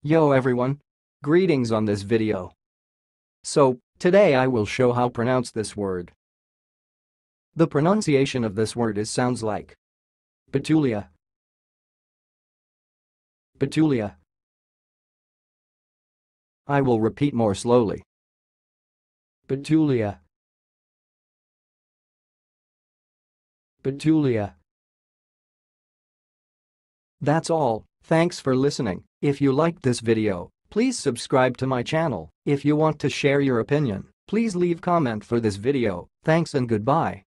Yo everyone! Greetings on this video. So, today I will show how pronounce this word. The pronunciation of this word sounds like Betulia. Betulia. I will repeat more slowly. Betulia. Betulia. That's all, thanks for listening. If you liked this video, please subscribe to my channel. If you want to share your opinion, please leave comment for this video. Thanks and goodbye.